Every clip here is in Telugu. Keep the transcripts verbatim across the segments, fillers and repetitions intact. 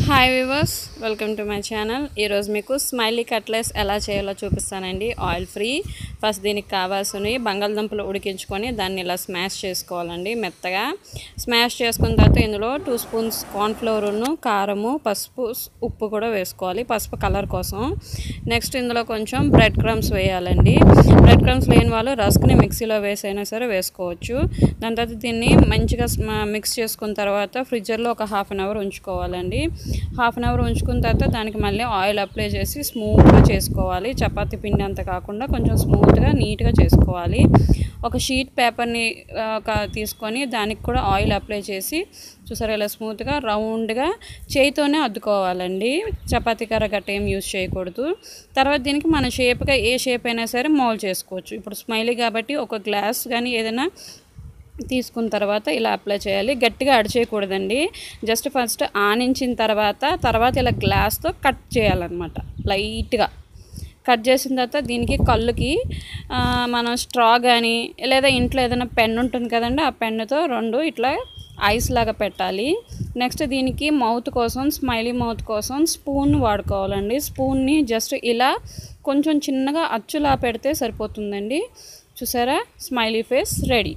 Hi viewers, welcome to my channel. ఈరోజు మీకు స్మైలీ కట్లెట్స్ ఎలా చేయాలో చూపిస్తానండి. Oil free. ఫస్ట్ దీనికి కావాల్సినవి బంగాళదుంపలు ఉడికించుకొని దాన్ని ఇలా స్మాష్ చేసుకోవాలండి మెత్తగా. స్మాష్ చేసుకున్న తర్వాత ఇందులో టూ స్పూన్స్ కార్న్ఫ్లోరును, కారము, పసుపు, ఉప్పు కూడా వేసుకోవాలి, పసుపు కలర్ కోసం. నెక్స్ట్ ఇందులో కొంచెం బ్రెడ్ క్రమ్స్ వేయాలండి. బ్రెడ్ క్రమ్స్ లేని వాళ్ళు రస్క్ని మిక్సీలో వేసైనా సరే వేసుకోవచ్చు. దాని తర్వాత దీన్ని మంచిగా మిక్స్ చేసుకున్న తర్వాత ఫ్రిడ్జర్లో ఒక హాఫ్ అన్ అవర్ ఉంచుకోవాలండి. హాఫ్ అన్ అవర్ ఉంచుకున్న తర్వాత దానికి మళ్ళీ ఆయిల్ అప్లై చేసి స్మూత్గా చేసుకోవాలి. చపాతీ పిండి అంత కాకుండా కొంచెం స్మూత్గా నీట్గా చేసుకోవాలి. ఒక షీట్ పేపర్ని ఒక తీసుకొని దానికి కూడా ఆయిల్ అప్లై చేసి చూసారా ఇలా స్మూత్గా రౌండ్గా చేయితోనే అద్దుకోవాలండి. చపాతీ కర్ర గట్ట ఏం యూజ్ చేయకూడదు. తర్వాత దీనికి మన షేప్గా ఏ షేప్ అయినా సరే మౌల్డ్ చేసుకోవచ్చు. ఇప్పుడు స్మైలీ కాబట్టి ఒక గ్లాస్ కానీ ఏదైనా తీసుకున్న తర్వాత ఇలా అప్లై చేయాలి. గట్టిగా అడిచేయకూడదండి. జస్ట్ ఫస్ట్ ఆనించిన తర్వాత తర్వాత ఇలా గ్లాస్తో కట్ చేయాలన్నమాట. లైట్గా కట్ చేసిన తర్వాత దీనికి కళ్ళుకి మనం స్ట్రా కానీ లేదా ఇంట్లో ఏదైనా పెన్ ఉంటుంది కదండి, ఆ పెన్నుతో రెండు ఇట్లా ఐస్ లాగా పెట్టాలి. నెక్స్ట్ దీనికి మౌత్ కోసం, స్మైలీ మౌత్ కోసం స్పూన్ వాడుకోవాలండి. స్పూన్ని జస్ట్ ఇలా కొంచెం చిన్నగా అచ్చులా పెడితే సరిపోతుందండి. చూసారా, స్మైలీ ఫేస్ రెడీ.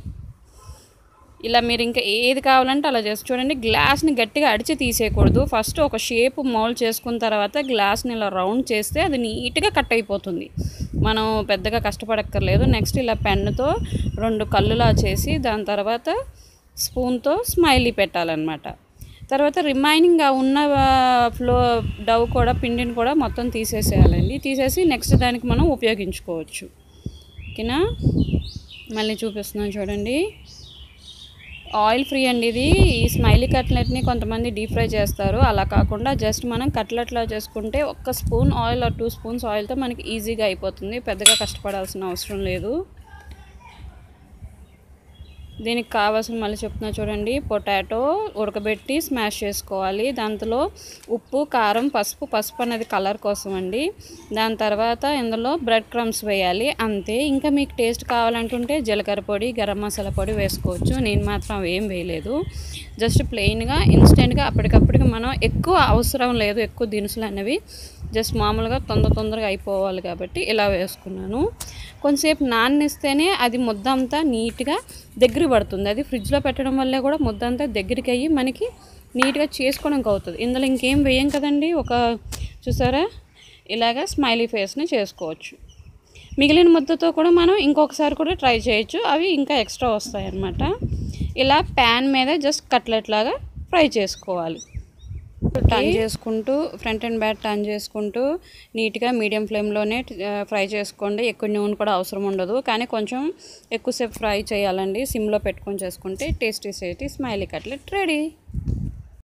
ఇలా మీరు ఇంకా ఏది కావాలంటే అలా చేసి చూడండి. గ్లాస్ని గట్టిగా అడిచి తీసేయకూడదు. ఫస్ట్ ఒక షేప్ మౌల్డ్ చేసుకున్న తర్వాత గ్లాస్ని ఇలా రౌండ్ చేస్తే అది నీట్గా కట్ అయిపోతుంది. మనం పెద్దగా కష్టపడక్కర్లేదు. నెక్స్ట్ ఇలా పెన్నుతో రెండు కళ్ళులా చేసి దాని తర్వాత స్పూన్తో స్మైలీ పెట్టాలన్నమాట. తర్వాత రిమైనింగ్ ఉన్న ఫ్లో డవ్ కూడా పిండిని కూడా మొత్తం తీసేసేయాలండి. తీసేసి నెక్స్ట్ దానికి మనం ఉపయోగించుకోవచ్చు. ఓకేనా, మళ్ళీ చూపిస్తున్నాను చూడండి. ఆయిల్ ఫ్రీ అండి ఇది. ఈ స్మైలీ కట్లెట్ని కొంతమంది డీప్ ఫ్రై చేస్తారు. అలా కాకుండా జస్ట్ మనం కట్లెట్లా చేసుకుంటే ఒక్క spoon oil or two spoons ఆయిల్తో మనకి ఈజీగా అయిపోతుంది. పెద్దగా కష్టపడాల్సిన అవసరం లేదు. దీనికి కావాల్సిన మళ్ళీ చెప్తున్నా చూడండి. పొటాటో ఉడకబెట్టి స్మాష్ చేసుకోవాలి. దాంట్లో ఉప్పు, కారం, పసుపు పసుపు అనేది కలర్ కోసం అండి. దాని తర్వాత ఇందులో బ్రెడ్ క్రమ్స్ వేయాలి, అంతే. ఇంకా మీకు టేస్ట్ కావాలంటుంటే జీలకర్ర పొడి, గరం మసాలా పొడి వేసుకోవచ్చు. నేను మాత్రం ఏం వేయలేదు. జస్ట్ ప్లెయిన్గా ఇన్స్టెంట్గా అప్పటికప్పటికి మనం ఎక్కువ అవసరం లేదు, ఎక్కువ దినుసులు అనేవి జస్ట్ మామూలుగా తొందర తొందరగా అయిపోవాలి కాబట్టి ఇలా వేసుకున్నాను. కొంతసేపు నాననిస్తేనే అది ముద్ద అంతా నీట్గా దగ్గర పడుతుంది. అది ఫ్రిడ్జ్లో పెట్టడం వల్ల కూడా ముద్ద అంతా దగ్గరికి అయ్యి మనకి నీట్గా చేసుకోవడానికి అవుతుంది. ఇందులో ఇంకేం వేయం కదండి. ఒక చూసారా ఇలాగ స్మైలీ ఫేస్ని చేసుకోవచ్చు. మిగిలిన ముద్దతో కూడా మనం ఇంకొకసారి కూడా ట్రై చేయొచ్చు. అవి ఇంకా ఎక్స్ట్రా వస్తాయి అన్నమాట. ఇలా ప్యాన్ మీద జస్ట్ కట్లెట్ లాగా ఫ్రై చేసుకోవాలి. టర్న్ చేసుకుంటూ ఫ్రంట్ అండ్ బ్యాక్ టర్న్ చేసుకుంటూ నీట్గా మీడియం ఫ్లేమ్లోనే ఫ్రై చేసుకోండి. ఎక్కువ నూనె కూడా అవసరం ఉండదు, కానీ కొంచెం ఎక్కువసేపు ఫ్రై చేయాలండి. సిమ్లో పెట్టుకొని చేసుకుంటే టేస్టీ సేటి స్మైలీ కట్లెట్ రెడీ.